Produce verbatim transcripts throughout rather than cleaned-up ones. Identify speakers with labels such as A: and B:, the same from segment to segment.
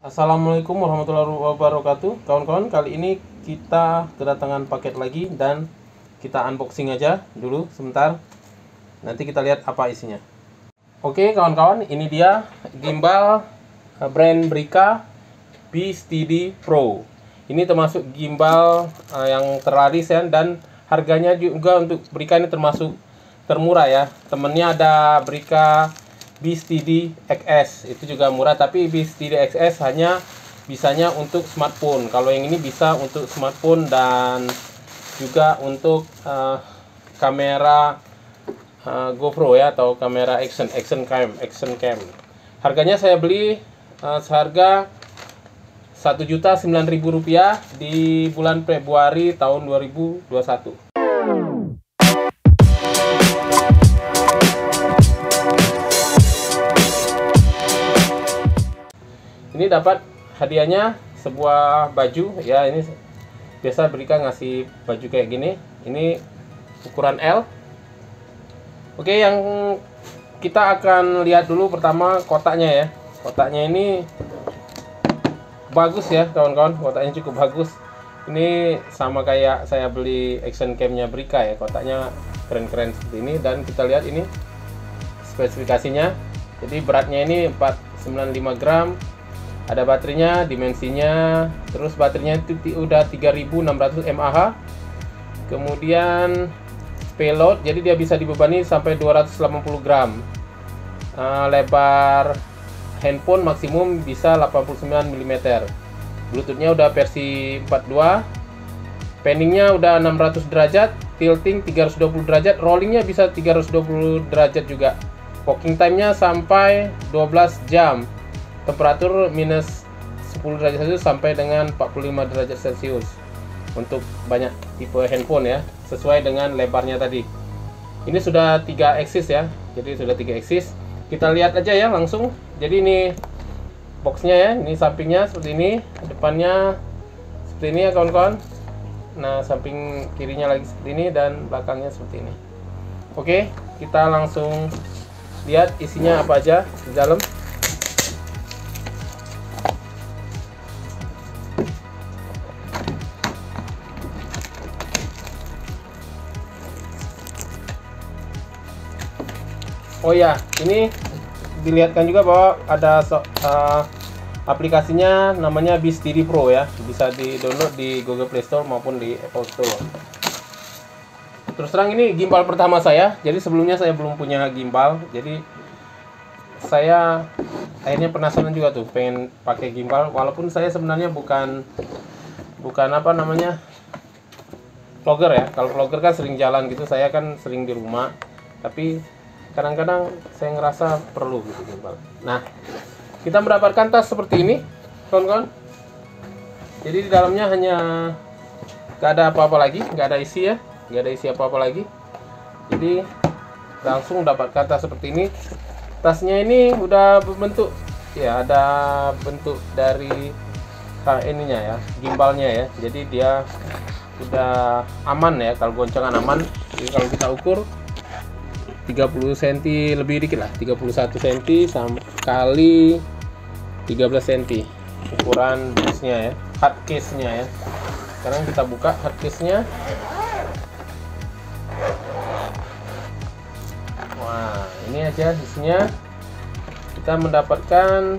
A: Assalamualaikum warahmatullahi wabarakatuh. Kawan-kawan, kali ini kita kedatangan paket lagi dan kita unboxing aja dulu sebentar. Nanti kita lihat apa isinya. Oke kawan-kawan, ini dia gimbal brand Brica Beast T D Pro. Ini termasuk gimbal uh, yang terlaris ya, dan harganya juga untuk Brica ini termasuk termurah ya. Temennya ada Brica Beast T D X S, itu juga murah, tapi Beast T D X S hanya bisanya untuk smartphone. Kalau yang ini bisa untuk smartphone dan juga untuk uh, kamera uh, GoPro ya, atau kamera action action cam action cam. Harganya saya beli uh, seharga satu juta sembilan ribu rupiah di bulan Februari tahun dua ribu dua puluh satu. Ini dapat hadiahnya sebuah baju ya. Ini biasa Brica ngasih baju kayak gini. Ini ukuran L. Oke, yang kita akan lihat dulu pertama kotaknya ya. Kotaknya ini bagus ya kawan-kawan, kotaknya cukup bagus. Ini sama kayak saya beli action camnya Brica ya, kotaknya keren-keren seperti ini. Dan kita lihat ini spesifikasinya. Jadi beratnya ini empat ratus sembilan puluh lima gram. Ada baterainya, dimensinya, terus baterainya itu udah tiga ribu enam ratus mAh. Kemudian payload, jadi dia bisa dibebani sampai dua ratus delapan puluh gram. Uh, lebar handphone maksimum bisa delapan puluh sembilan milimeter. Bluetoothnya udah versi empat puluh dua. Panningnya udah enam ratus derajat, tilting tiga ratus dua puluh derajat, rollingnya bisa tiga ratus dua puluh derajat juga. Working time-nya sampai dua belas jam. Temperatur minus sepuluh derajat Celcius sampai dengan empat puluh lima derajat Celcius untuk banyak tipe handphone ya, sesuai dengan lebarnya tadi. Ini sudah tiga axis ya, jadi sudah tiga axis. Kita lihat aja ya langsung. Jadi ini boxnya ya, ini sampingnya seperti ini, depannya seperti ini ya kawan-kawan. Nah, samping kirinya lagi seperti ini dan belakangnya seperti ini. Oke, kita langsung lihat isinya apa aja di dalam. Oh ya, ini dilihatkan juga bahwa ada so, uh, aplikasinya namanya Beast T D Pro ya, bisa di-download di Google Play Store maupun di Apple Store. Terus terang ini gimbal pertama saya, jadi sebelumnya saya belum punya gimbal, jadi saya akhirnya penasaran juga tuh, pengen pakai gimbal, walaupun saya sebenarnya bukan bukan apa namanya vlogger ya. Kalau vlogger kan sering jalan gitu, saya kan sering di rumah, tapi kadang-kadang saya ngerasa perlu gitu gimbal. Nah, kita mendapatkan tas seperti ini kawan-kawan. Jadi di dalamnya hanya nggak ada apa-apa lagi, nggak ada isi ya, nggak ada isi apa-apa lagi. Jadi langsung dapatkan tas seperti ini. Tasnya ini udah berbentuk ya, ada bentuk dari ah, ininya ya, gimbalnya ya. Jadi dia udah aman ya, kalau goncangan aman. Jadi kalau kita ukur tiga puluh sentimeter lebih dikit lah, tiga puluh satu sentimeter sama kali tiga belas sentimeter ukuran boxnya ya, hard case nya ya. Sekarang kita buka hard case nya. Wah, ini aja isinya. Kita mendapatkan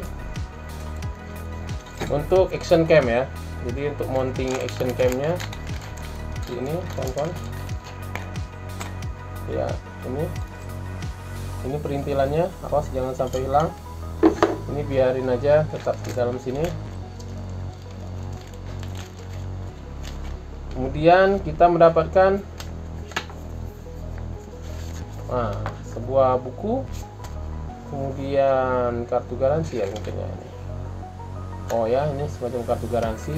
A: untuk action cam ya, jadi untuk mounting action cam nya ini kawan-kawan ya. Ini ini perintilannya, awas jangan sampai hilang. Ini biarin aja tetap di dalam sini. Kemudian kita mendapatkan nah, sebuah buku, kemudian kartu garansi ya mungkin ya ini. Oh ya, ini semacam kartu garansi.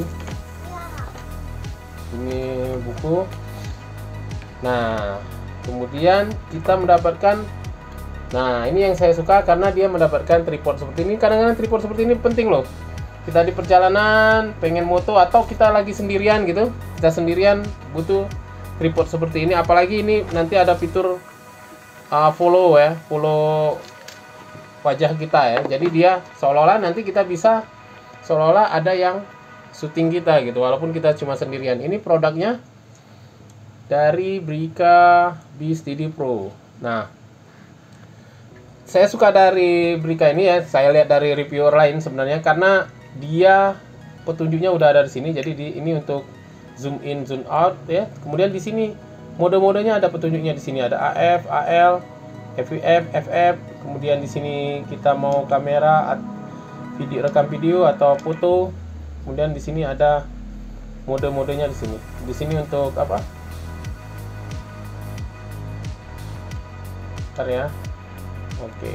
A: Ini buku. Nah, kemudian kita mendapatkan, nah ini yang saya suka karena dia mendapatkan tripod seperti ini. Kadang-kadang tripod seperti ini penting loh. Kita di perjalanan pengen moto atau kita lagi sendirian gitu, kita sendirian butuh tripod seperti ini. Apalagi ini nanti ada fitur uh, follow ya, follow wajah kita ya. Jadi dia seolah-olah nanti kita bisa seolah-olah ada yang syuting kita gitu, walaupun kita cuma sendirian. Ini produknya dari Brica B Steady Pro. Nah, saya suka dari Brica ini ya, saya lihat dari reviewer lain sebenarnya, karena dia petunjuknya udah ada di sini. Jadi di ini untuk zoom in, zoom out ya. Kemudian di sini mode-modenya ada petunjuknya, di sini ada A F, A L, F V F, F F. Kemudian di sini kita mau kamera, video, rekam video atau foto. Kemudian di sini ada mode-modenya di sini. Di sini untuk apa? Bentar ya. Oke.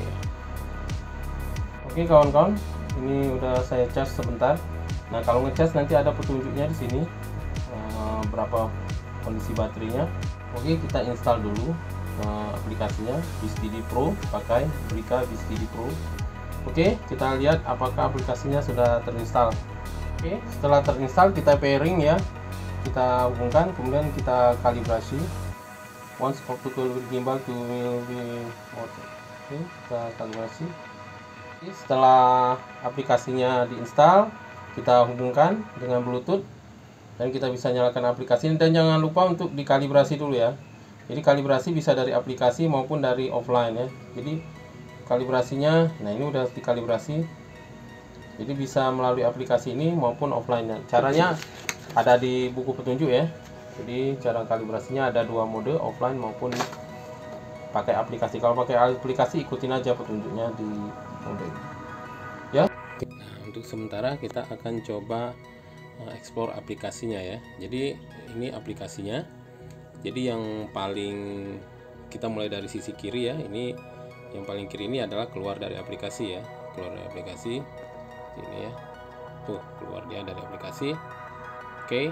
A: Oke kawan-kawan, ini udah saya cas sebentar. Nah, kalau ngecas nanti ada petunjuknya di sini, uh, berapa kondisi baterainya. Oke, kita install dulu uh, aplikasinya B Steady Pro, pakai Brica B Steady Pro. Oke, kita lihat apakah aplikasinya sudah terinstall. Oke, setelah terinstall kita pairing ya, kita hubungkan, kemudian kita kalibrasi. Once optical gimbal to will be motor. Oke, kita kalibrasi. Oke, setelah aplikasinya diinstal, kita hubungkan dengan Bluetooth dan kita bisa nyalakan aplikasi. Dan jangan lupa untuk dikalibrasi dulu ya. Jadi kalibrasi bisa dari aplikasi maupun dari offline ya. Jadi kalibrasinya, nah ini udah dikalibrasi, jadi bisa melalui aplikasi ini maupun offline. Caranya ada di buku petunjuk ya. Jadi cara kalibrasinya ada dua mode, offline maupun pakai aplikasi. Kalau pakai aplikasi ikutin aja petunjuknya di mode ini ya. Nah, untuk sementara kita akan coba uh, explore aplikasinya ya. Jadi ini aplikasinya. Jadi yang paling, kita mulai dari sisi kiri ya. Ini yang paling kiri ini adalah keluar dari aplikasi ya. Keluar dari aplikasi ini ya. Tuh, keluar dia dari aplikasi. Oke.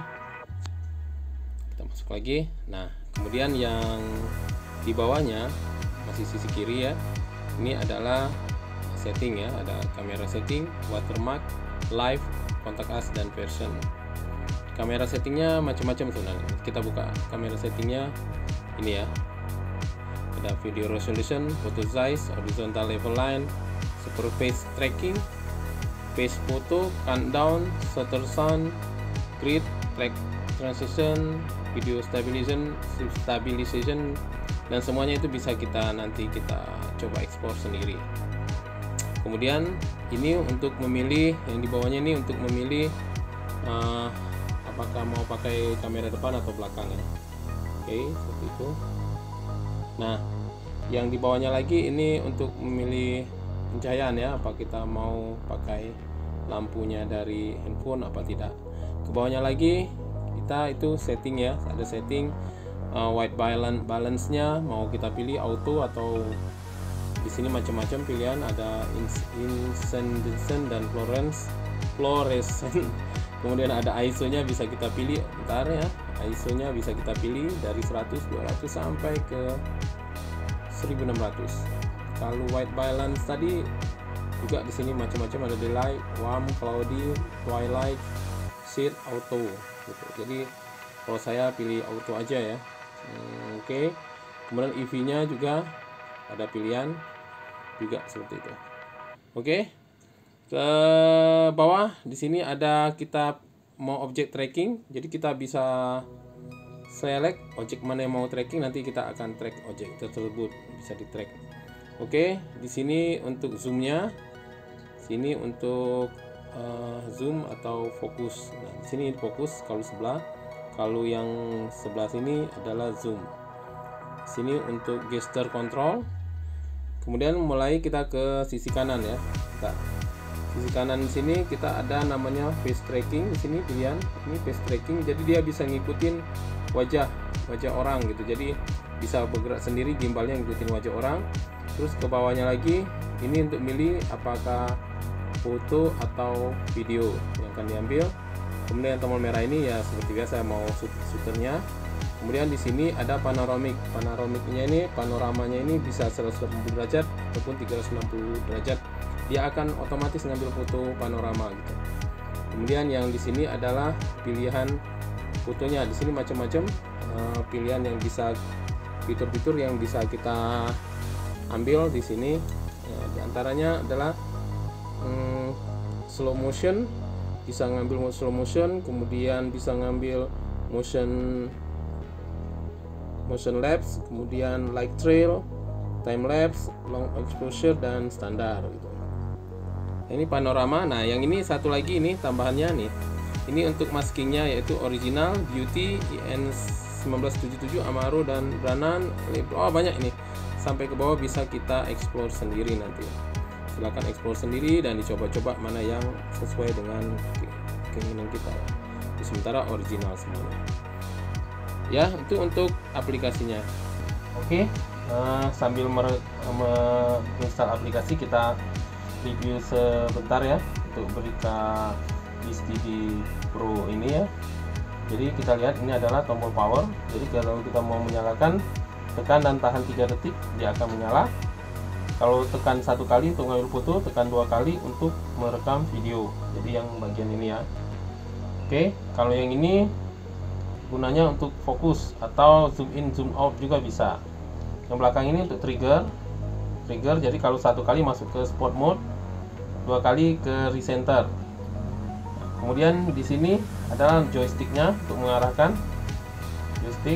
A: Kita masuk lagi. Nah, kemudian yang di bawahnya masih sisi kiri ya. Ini adalah setting ya, ada kamera setting, watermark, live, contact us, dan version. Kamera settingnya macam-macam sebenarnya. Kita buka kamera settingnya ini ya. Ada video resolution, photo size, horizontal level line, super face tracking, face photo, countdown, shutter sound, grid, track transition, video stabilization, stabilization, dan semuanya itu bisa kita nanti kita coba ekspor sendiri. Kemudian ini untuk memilih, yang di bawahnya ini untuk memilih uh, apakah mau pakai kamera depan atau belakang ya. Oke, seperti itu. Nah, yang di bawahnya lagi ini untuk memilih pencahayaan ya, apa kita mau pakai lampunya dari handphone apa tidak. Ke bawahnya lagi kita itu setting ya, ada setting uh, white balance balance-nya mau kita pilih auto atau di sini macam-macam pilihan, ada incandescent dan fluorescent fluorescent. Kemudian ada I S O-nya bisa kita pilih, bentar ya, I S O-nya bisa kita pilih dari seratus, dua ratus sampai ke seribu enam ratus. Kalau white balance tadi juga di sini macam-macam, ada daylight, warm, cloudy, twilight, shade, auto gitu. Jadi kalau saya pilih auto aja ya. Hmm, oke. Okay. Kemudian E V-nya juga ada pilihan juga seperti itu. Oke. Okay. Ke bawah di sini ada kita mau objek tracking. Jadi kita bisa select objek mana yang mau tracking, nanti kita akan track objek tersebut, bisa di track. Oke, okay. Di sini untuk zoomnya, sini untuk uh, zoom atau fokus. Nah, di sini fokus kalau sebelah, kalau yang sebelah sini adalah zoom. Sini untuk gesture control. Kemudian mulai kita ke sisi kanan ya. Kita sisi kanan di sini kita ada namanya face tracking. Di sini pilihan ini face tracking, jadi dia bisa ngikutin wajah wajah orang gitu. Jadi bisa bergerak sendiri, gimbalnya ngikutin wajah orang. Terus ke bawahnya lagi ini untuk milih apakah foto atau video yang akan diambil. Kemudian tombol merah ini ya seperti biasa mau shooternya. Kemudian di sini ada panoramik. Panoramiknya ini, panoramanya ini bisa seratus delapan puluh derajat ataupun tiga ratus enam puluh derajat. Dia akan otomatis ngambil foto panorama gitu. Kemudian yang di sini adalah pilihan fotonya. Di sini macam-macam uh, pilihan yang bisa, fitur-fitur yang bisa kita ambil di sini. Uh, di antaranya adalah um, slow motion, bisa ngambil slow motion, kemudian bisa ngambil motion motion lapse, kemudian like trail, time lapse, long exposure, dan standar gitu. Ini panorama. Nah, yang ini satu lagi ini tambahannya nih. Ini untuk maskingnya yaitu original, beauty, I N sembilan belas tujuh puluh tujuh, Amaro, dan Branan. Oh, banyak ini. Sampai ke bawah bisa kita explore sendiri nanti. Silahkan explore sendiri dan dicoba-coba mana yang sesuai dengan keinginan kita. Sementara original semuanya. Ya, itu untuk aplikasinya. Oke, uh, sambil menginstal aplikasi kita review sebentar ya untuk Brika Beast T V Pro ini ya. Jadi kita lihat ini adalah tombol power. Jadi kalau kita mau menyalakan, tekan dan tahan tiga detik, dia akan menyala. Kalau tekan satu kali untuk ngambil foto, tekan dua kali untuk merekam video. Jadi yang bagian ini ya. Oke, kalau yang ini gunanya untuk fokus atau zoom in zoom out juga bisa. Yang belakang ini untuk trigger. Trigger, jadi kalau satu kali masuk ke sport mode, dua kali ke recenter. Kemudian di sini adalah joysticknya untuk mengarahkan joystick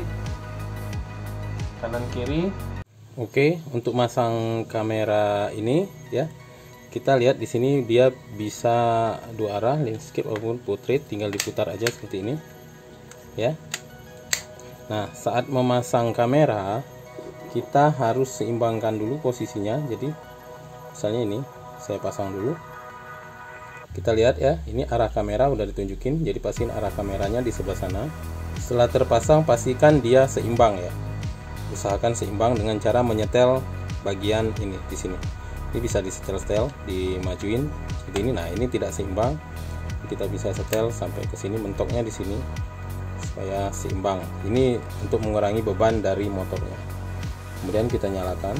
A: kanan kiri. Oke, untuk masang kamera ini ya, kita lihat di sini dia bisa dua arah, landscape maupun portrait, tinggal diputar aja seperti ini ya. Nah, saat memasang kamera kita harus seimbangkan dulu posisinya. Jadi misalnya ini saya pasang dulu, kita lihat ya, ini arah kamera udah ditunjukin, jadi pastiin arah kameranya di sebelah sana. Setelah terpasang pastikan dia seimbang ya, usahakan seimbang dengan cara menyetel bagian ini di sini. Ini bisa disetel-setel, dimajuin seperti ini. Nah, ini tidak seimbang, kita bisa setel sampai ke sini, mentoknya di sini supaya seimbang. Ini untuk mengurangi beban dari motornya. Kemudian kita nyalakan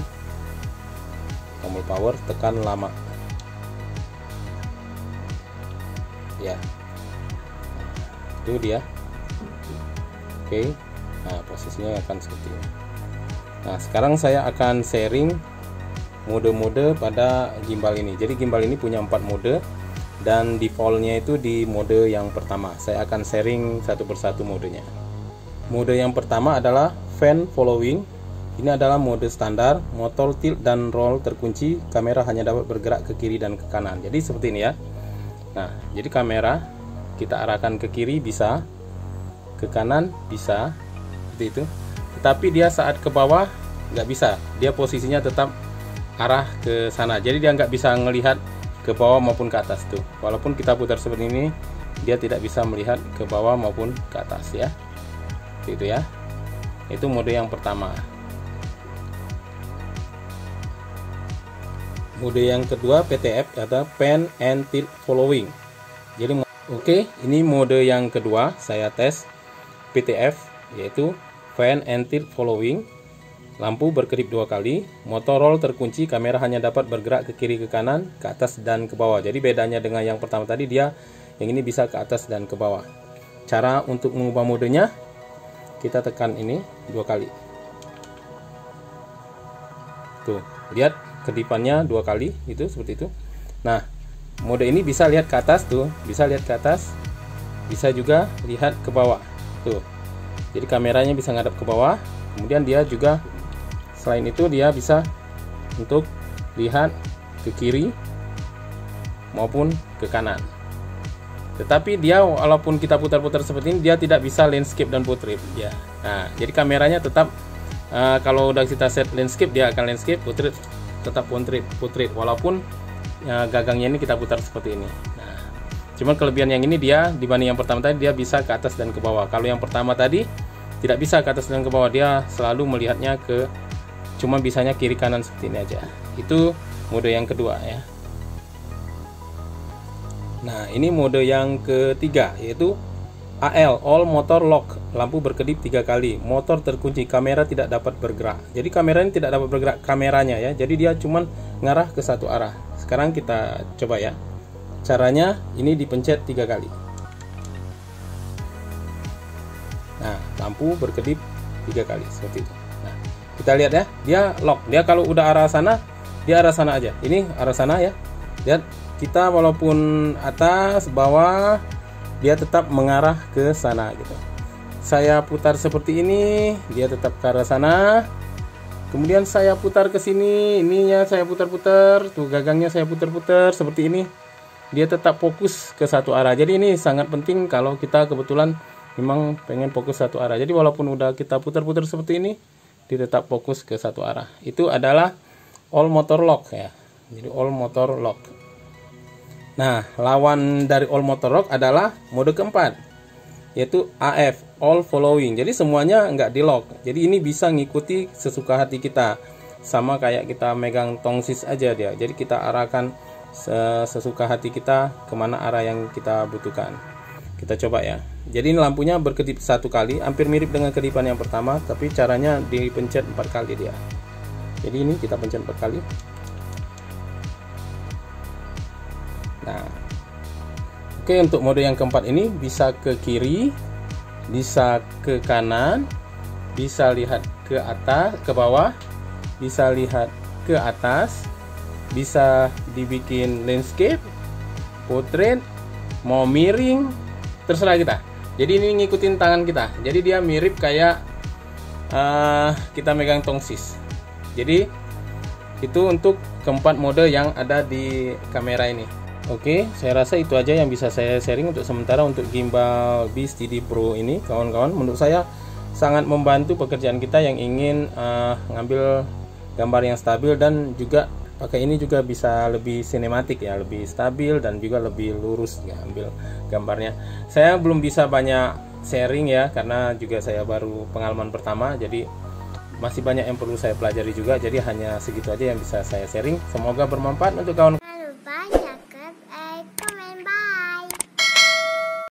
A: tombol power, tekan lama ya, itu dia. Oke, nah posisinya akan seperti ini. Nah, sekarang saya akan sharing mode-mode pada gimbal ini. Jadi gimbal ini punya empat mode dan defaultnya itu di mode yang pertama. Saya akan sharing satu persatu modenya. Mode yang pertama adalah fan following. Ini adalah mode standar, motor tilt dan roll terkunci, kamera hanya dapat bergerak ke kiri dan ke kanan. Jadi seperti ini ya. Nah, jadi kamera kita arahkan ke kiri bisa, ke kanan bisa, seperti itu. Tetapi dia saat ke bawah nggak bisa, dia posisinya tetap arah ke sana. Jadi dia nggak bisa melihat ke bawah maupun ke atas tuh. Walaupun kita putar seperti ini, dia tidak bisa melihat ke bawah maupun ke atas ya. Itu ya. Itu mode yang pertama. Mode yang kedua P T F atau Pan and Tilt Following. Jadi oke, okay, ini mode yang kedua saya tes P T F, yaitu Pan and Tilt Following. Lampu berkedip dua kali, motor roll terkunci, kamera hanya dapat bergerak ke kiri, ke kanan, ke atas dan ke bawah. Jadi bedanya dengan yang pertama tadi, dia yang ini bisa ke atas dan ke bawah. Cara untuk mengubah modenya, kita tekan ini dua kali. Tuh, lihat kedipannya dua kali, itu seperti itu. Nah, mode ini bisa lihat ke atas tuh, bisa lihat ke atas, bisa juga lihat ke bawah. Tuh. Jadi kameranya bisa ngadap ke bawah, kemudian dia juga selain itu dia bisa untuk lihat ke kiri maupun ke kanan. Tetapi dia walaupun kita putar-putar seperti ini, dia tidak bisa landscape dan portrait ya. Nah, jadi kameranya tetap uh, kalau udah kita set landscape, dia akan landscape, portrait tetap portrait, portrait walaupun uh, gagangnya ini kita putar seperti ini. Nah, cuman kelebihan yang ini dia dibanding yang pertama tadi, dia bisa ke atas dan ke bawah. Kalau yang pertama tadi tidak bisa ke atas dan ke bawah, dia selalu melihatnya ke cuma bisanya kiri kanan seperti ini aja. Itu mode yang kedua ya. Nah, ini mode yang ketiga yaitu A L, All Motor Lock. Lampu berkedip tiga kali, motor terkunci, kamera tidak dapat bergerak. Jadi kamera ini tidak dapat bergerak kameranya ya. Jadi dia cuma ngarah ke satu arah. Sekarang kita coba ya. Caranya ini dipencet tiga kali. Nah, lampu berkedip tiga kali seperti itu. Nah, kita lihat ya, dia lock. Dia kalau udah arah sana, dia arah sana aja. Ini arah sana ya. Lihat, kita walaupun atas bawah dia tetap mengarah ke sana gitu. Saya putar seperti ini, dia tetap ke arah sana. Kemudian saya putar ke sini, ininya saya putar-putar, tuh gagangnya saya putar-putar seperti ini. Dia tetap fokus ke satu arah. Jadi ini sangat penting kalau kita kebetulan memang pengen fokus satu arah. Jadi walaupun udah kita putar-putar seperti ini, dia tetap fokus ke satu arah. Itu adalah all motor lock ya. Jadi all motor lock. Nah, lawan dari all motor lock adalah mode keempat, yaitu A F, all following. Jadi semuanya nggak di lock. Jadi ini bisa ngikuti sesuka hati kita, sama kayak kita megang tongsis aja dia. Jadi kita arahkan sesuka hati kita kemana arah yang kita butuhkan. Kita coba ya. Jadi ini lampunya berkedip satu kali, hampir mirip dengan kedipan yang pertama, tapi caranya dipencet empat kali dia. Jadi ini kita pencet empat kali. Nah, oke, untuk mode yang keempat ini bisa ke kiri, bisa ke kanan, bisa lihat ke atas, ke bawah, bisa lihat ke atas, bisa dibikin landscape, portrait, mau miring, terserah kita. Jadi ini ngikutin tangan kita. Jadi dia mirip kayak uh, kita megang tongsis. Jadi itu untuk keempat mode yang ada di kamera ini. Oke, saya rasa itu aja yang bisa saya sharing untuk sementara untuk gimbal Beast T D Pro ini, kawan-kawan. Menurut saya sangat membantu pekerjaan kita yang ingin uh, ngambil gambar yang stabil, dan juga pakai ini juga bisa lebih sinematik ya, lebih stabil dan juga lebih lurus ya ambil gambarnya. Saya belum bisa banyak sharing ya, karena juga saya baru pengalaman pertama, jadi masih banyak yang perlu saya pelajari juga. Jadi hanya segitu aja yang bisa saya sharing. Semoga bermanfaat untuk kawan-kawan.